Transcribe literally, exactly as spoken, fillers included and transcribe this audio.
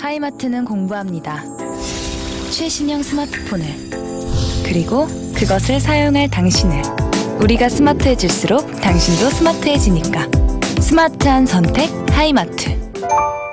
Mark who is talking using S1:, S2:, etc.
S1: 하이마트는 공부합니다. 최신형 스마트폰을, 그리고 그것을 사용할 당신을. 우리가 스마트해질수록 당신도 스마트해지니까. 스마트한 선택 하이마트.